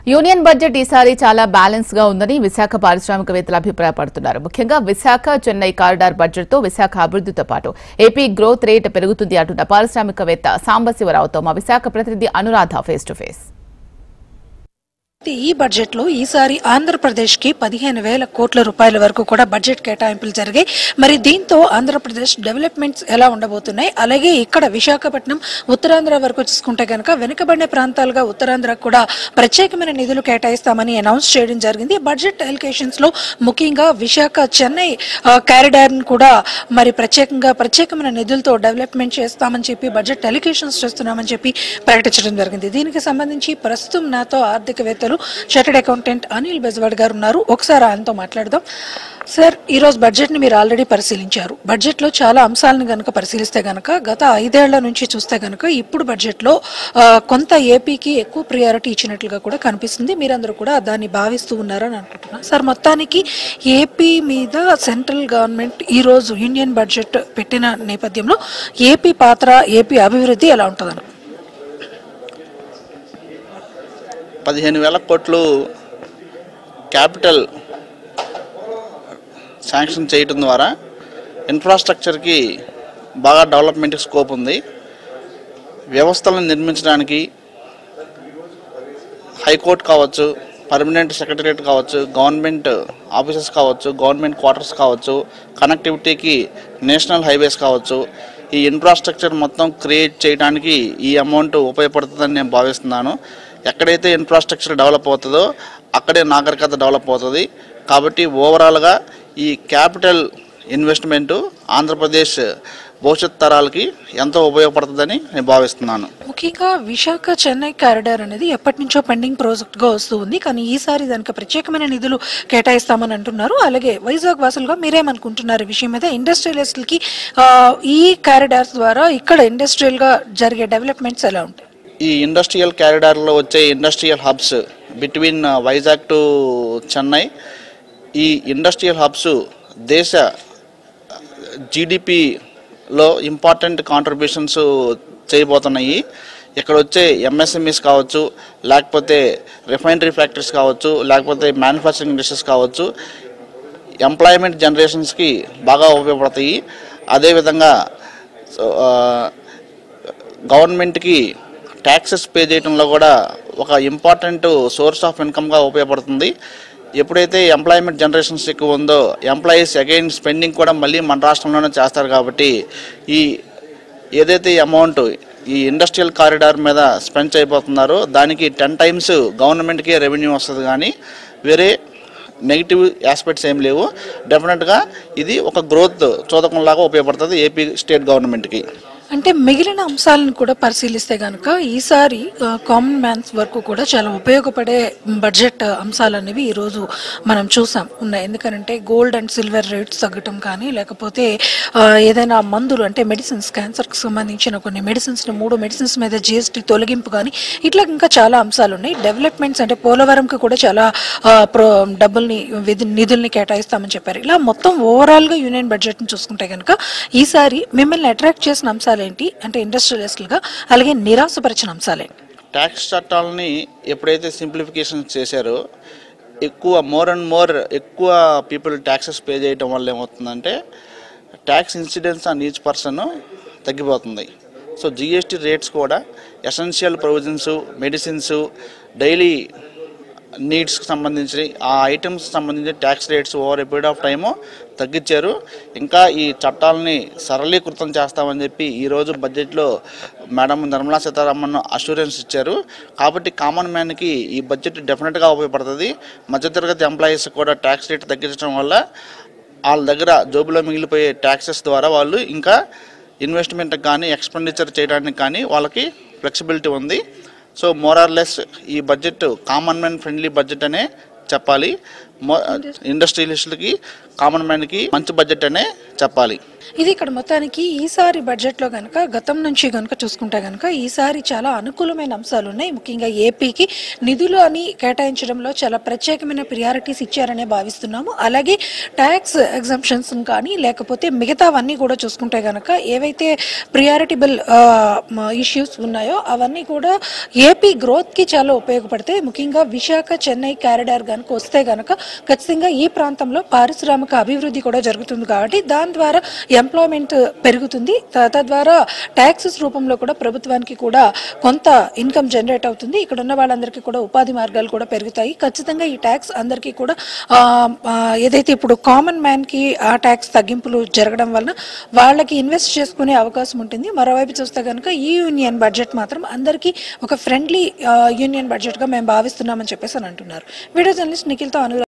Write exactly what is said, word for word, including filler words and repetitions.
Union budget ఈసారి చాలా balance గా ఉందని విశాఖ పారిశ్రామికవేత్తలు అభిప్రాయపడుతున్నారు. ముఖ్యంగా విశాఖ చెన్నై కారిడార్ బడ్జెట్ తో విశాఖ అభివృద్ధితో పాటు ఏపీ గ్రోత్ రేట్ పెరుగుతుంది అంటున్న పారిశ్రామికవేత్త సాంబశివరావుతో మా విశాఖ ప్రతినిధి అనురాధ ఫేస్ టు ఫేస్. ఈ బడ్జెట్ లో ఈసారి ఆంధ్రప్రదేశ్ కి పదిహేను వేల కోట్ల రూపాయల వరకు కూడా బడ్జెట్ కేటాయింపులు జరిగాయి. మరి దీంతో ఆంధ్రప్రదేశ్ డెవలప్మెంట్స్ ఎలా ఉండబోతున్నాయి, అలాగే ఇక్కడ విశాఖపట్నం ఉత్తరాంధ్ర వరకు చూసుకుంటే కనుక వెనుకబడిన ప్రాంతాలుగా ఉత్తరాంధ్ర కూడా ప్రత్యేకమైన నిధులు కేటాయిస్తామని అనౌన్స్ చేయడం జరిగింది. బడ్జెట్ అలికేషన్స్ లో ముఖ్యంగా విశాఖ చెన్నై కారిడార్ కూడా మరి ప్రత్యేకంగా ప్రత్యేకమైన నిధులతో డెవలప్మెంట్ చేస్తామని చెప్పి బడ్జెట్ అలికేషన్స్ చేస్తున్నామని చెప్పి ప్రకటించడం జరిగింది. దీనికి సంబంధించి ప్రస్తుతం నాతో ఆర్థికవేత్తలు చార్టెడ్ అకౌంటెంట్ అనిల్ బెజవాడ్ గారు ఉన్నారు. ఒకసారి ఆయనతో మాట్లాడదాం. సార్, ఈ రోజు బడ్జెట్ ని మీరు ఆల్రెడీ పరిశీలించారు. బడ్జెట్ లో చాలా అంశాలను గనక పరిశీలిస్తే గనక గత ఐదేళ్ల నుంచి చూస్తే గనక ఇప్పుడు బడ్జెట్ లో కొంత ఏపీకి ఎక్కువ ప్రియారిటీ ఇచ్చినట్లుగా కూడా కనిపిస్తుంది. మీరందరూ కూడా దాన్ని భావిస్తూ ఉన్నారని అనుకుంటున్నారు. సార్, మొత్తానికి ఏపీ మీద సెంట్రల్ గవర్నమెంట్ ఈ రోజు యూనియన్ బడ్జెట్ పెట్టిన నేపథ్యంలో ఏపీ పాత్ర, ఏపీ అభివృద్ధి ఎలా ఉంటుందని? పదిహేను వేల కోట్లు క్యాపిటల్ శాంక్షన్ చేయడం ద్వారా ఇన్ఫ్రాస్ట్రక్చర్కి బాగా డెవలప్మెంట్ స్కోప్ ఉంది. వ్యవస్థలను నిర్మించడానికి హైకోర్టు కావచ్చు, పర్మనెంట్ సెక్రటరియట్ కావచ్చు, గవర్నమెంట్ ఆఫీసెస్ కావచ్చు, గవర్నమెంట్ క్వార్టర్స్ కావచ్చు, కనెక్టివిటీకి నేషనల్ హైవేస్ కావచ్చు, ఈ ఇన్ఫ్రాస్ట్రక్చర్ మొత్తం క్రియేట్ చేయడానికి ఈ అమౌంట్ ఉపయోగపడుతుందని నేను భావిస్తున్నాను. ఎక్కడైతే ఇన్ఫ్రాస్ట్రక్చర్ డెవలప్ అవుతుందో అక్కడే నాగరికత డెవలప్ అవుతుంది. కాబట్టి ఓవరాల్గా ఈ క్యాపిటల్ ఇన్వెస్ట్మెంటు ఆంధ్రప్రదేశ్ భవిష్యత్ తరాలకి ఎంతో ఉపయోగపడుతుందని నేను భావిస్తున్నాను. ముఖ్యంగా విశాఖ చెన్నై కారిడార్ అనేది ఎప్పటి నుంచో పెండింగ్ ప్రాజెక్ట్గా వస్తూ ఉంది. కానీ ఈసారి దానికి ప్రత్యేకమైన నిధులు కేటాయిస్తామని అంటున్నారు. అలాగే వైజాగ్ వాసులుగా మీరేమనుకుంటున్నారు ఈ విషయం మీద? ఇండస్ట్రియలిస్టులకి ఈ కారిడార్స్ ద్వారా ఇక్కడ ఇండస్ట్రియల్గా జరిగే డెవలప్మెంట్స్ ఎలా ఉంటాయి? ఈ ఇండస్ట్రియల్ కారిడార్లో వచ్చే industrial hubs between Vizag to Chennai, ఈ ఇండస్ట్రియల్ హబ్స్ దేశ జీడిపిలో ఇంపార్టెంట్ కాంట్రిబ్యూషన్స్ చేయబోతున్నాయి. ఇక్కడ వచ్చే ఎంఎస్ఎంఈస్ కావచ్చు, లేకపోతే రిఫైనరీ ఫ్యాక్టరీస్ కావచ్చు, లేకపోతే మ్యానుఫ్యాక్చరింగ్ ఇండస్ట్రీస్ కావచ్చు, ఎంప్లాయ్మెంట్ జనరేషన్స్కి బాగా ఉపయోగపడతాయి. అదేవిధంగా గవర్నమెంట్కి ట్యాక్సెస్ పే చేయడంలో కూడా ఒక ఇంపార్టెంట్ సోర్స్ ఆఫ్ ఇన్కమ్గా ఉపయోగపడుతుంది. ఎప్పుడైతే ఎంప్లాయ్మెంట్ జనరేషన్స్ ఎక్కువ ఉందో ఎంప్లాయీస్ అగైన్ స్పెండింగ్ కూడా మళ్ళీ మన రాష్ట్రంలోనే చేస్తారు. కాబట్టి ఈ ఏదైతే అమౌంట్ ఈ ఇండస్ట్రియల్ కారిడార్ మీద స్పెండ్ చేయబోతున్నారో దానికి టెన్ టైమ్స్ గవర్నమెంట్కి రెవెన్యూ వస్తుంది. కానీ వేరే నెగిటివ్ ఆస్పెక్ట్స్ ఏం లేవు. డెఫినెట్గా ఇది ఒక గ్రోత్ చోదకంలాగా ఉపయోగపడుతుంది ఏపీ స్టేట్ గవర్నమెంట్కి. అంటే మిగిలిన అంశాలను కూడా పరిశీలిస్తే కనుక ఈసారి కామన్ మ్యాన్స్ వరకు కూడా చాలా ఉపయోగపడే బడ్జెట్ అంశాలు అనేవి ఈరోజు మనం చూసాం ఉన్నాయి. ఎందుకంటే గోల్డ్ అండ్ సిల్వర్ రేట్స్ తగ్గటం కానీ, లేకపోతే ఏదైనా మందులు అంటే మెడిసిన్స్, క్యాన్సర్కి సంబంధించిన కొన్ని మెడిసిన్స్ని మూడు మెడిసిన్స్ మీద జిఎస్టీ తొలగింపు కానీ, ఇట్లా ఇంకా చాలా అంశాలు ఉన్నాయి. డెవలప్మెంట్స్ అంటే పోలవరంకి కూడా చాలా ప్రో డబ్బుల్ని నిధుల్ని కేటాయిస్తామని చెప్పారు. ఇలా మొత్తం ఓవరాల్గా యూనియన్ బడ్జెట్ని చూసుకుంటే కనుక ఈసారి మిమ్మల్ని అట్రాక్ట్ చేసిన అంశాలు ఏంటి అంటే ఇండస్ట్రియలిస్టులుగా, అలాగే నిరాశపరిచిన అంశాలేంటి? ట్యాక్స్ చట్టాలని ఎప్పుడైతే సింప్లిఫికేషన్ చేశారో ఎక్కువ మోర్ అండ్ మోర్ ఎక్కువ పీపుల్ ట్యాక్సెస్ పే చేయడం వల్ల ఏమవుతుందంటే tax incidence on each person తగ్గిపోతుంది. సో జిఎస్టీ రేట్స్ కూడా ఎసెన్షియల్ ప్రొవిజన్స్, మెడిసిన్స్, డైలీ నీడ్స్కి సంబంధించి ఆ ఐటమ్స్కి సంబంధించి tax rates over a period of time తగ్గించారు. ఇంకా ఈ చట్టాలని సరళీకృతం చేస్తామని చెప్పి ఈరోజు బడ్జెట్లో మేడం నిర్మలా సీతారామన్ అష్యూరెన్స్ ఇచ్చారు. కాబట్టి కామన్ మ్యాన్కి ఈ బడ్జెట్ డెఫినెట్గా ఉపయోగపడుతుంది. మధ్యతరగతి ఎంప్లాయీస్ కూడా ట్యాక్స్ రేట్ తగ్గించడం వల్ల వాళ్ళ దగ్గర జోబులో మిగిలిపోయే ట్యాక్సెస్ ద్వారా వాళ్ళు ఇంకా ఇన్వెస్ట్మెంట్కి కానీ ఎక్స్పెండిచర్ చేయడానికి కానీ వాళ్ళకి ఫ్లెక్సిబిలిటీ ఉంది. సో మోర్ ఆర్ లెస్ ఈ budget common man friendly budget అనే చెప్పాలి. ఇండస్ట్రియలిస్టులకి కామన్ మ్యాన్కి మంచి బడ్జెట్ అనే చెప్పాలి. ఇది ఇక్కడ మొత్తానికి ఈసారి బడ్జెట్లో కనుక గతం నుంచి కనుక చూసుకుంటే కనుక ఈసారి చాలా అనుకూలమైన అంశాలు ఉన్నాయి. ముఖ్యంగా ఏపీకి నిధులు అని కేటాయించడంలో చాలా ప్రత్యేకమైన ప్రియారిటీస్ ఇచ్చారనే భావిస్తున్నాము. అలాగే ట్యాక్స్ ఎగ్జంప్షన్స్ కానీ లేకపోతే మిగతావన్నీ కూడా చూసుకుంటే కనుక ఏవైతే ప్రియారిటబుల్ ఇష్యూస్ ఉన్నాయో అవన్నీ కూడా ఏపీ గ్రోత్కి చాలా ఉపయోగపడతాయి. ముఖ్యంగా విశాఖ చెన్నై కారిడార్ కనుక వస్తే కనుక ఖచ్చితంగా ఈ ప్రాంతంలో పారిశ్రామిక అభివృద్ధి కూడా జరుగుతుంది కాబట్టి దాని ద్వారా ఎంప్లాయ్మెంట్ పెరుగుతుంది. తద్వారా ట్యాక్సెస్ రూపంలో కూడా ప్రభుత్వానికి కూడా కొంత ఇన్కమ్ జనరేట్ అవుతుంది. ఇక్కడ ఉన్న వాళ్ళందరికీ కూడా ఉపాధి మార్గాలు కూడా పెరుగుతాయి. ఖచ్చితంగా ఈ ట్యాక్స్ అందరికీ కూడా ఏదైతే ఇప్పుడు కామన్ మ్యాన్కి ఆ ట్యాక్స్ తగ్గింపులు జరగడం వలన వాళ్ళకి ఇన్వెస్ట్ చేసుకునే అవకాశం ఉంటుంది. మరోవైపు చూస్తే కనుక ఈ యూనియన్ బడ్జెట్ మాత్రం అందరికీ ఒక ఫ్రెండ్లీ యూనియన్ బడ్జెట్గా మేము భావిస్తున్నామని చెప్పేసి అని అంటున్నారు. వీడియో జర్నలిస్ట్ నిఖిల్తో అను